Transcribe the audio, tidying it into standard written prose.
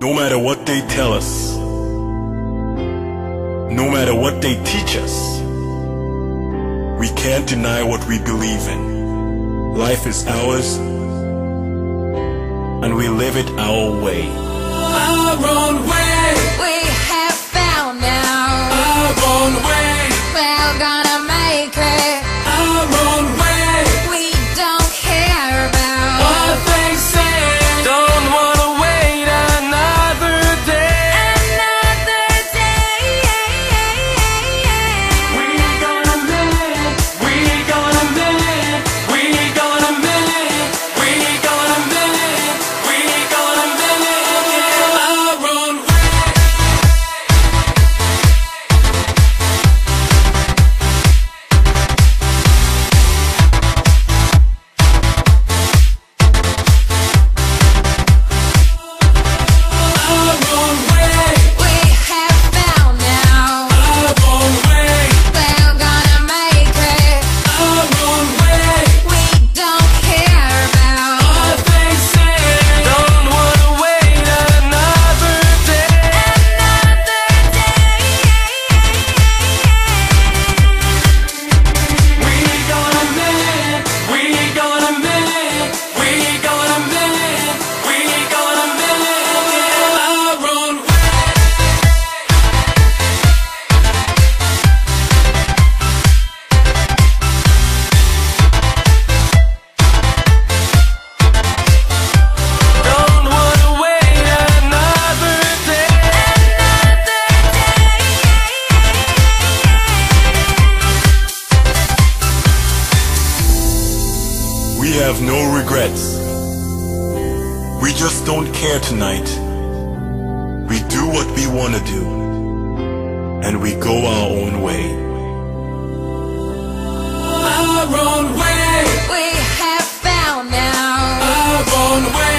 No matter what they tell us, no matter what they teach us, we can't deny what we believe in. Life is ours, and we live it our way. Our own way. We have found now. Our own way. We're gonna make it. Our own way. We don't care about What they say. Don't wanna wait another day. another day. We gonna live. We gonna live. We gonna live. We gonna live. We gonna live our own way. Our own way. We have found now. Our own way. We're gonna make it. Our own way. We don't care about What they say. Don't wanna wait another day. another day. We gonna live. We gonna live. We gonna live. We gonna live our own way. Don't wanna wait another day. We have no regrets. We just don't care tonight. We do what we want to do, and we go our own way. Our own way. We have found now. Our own way.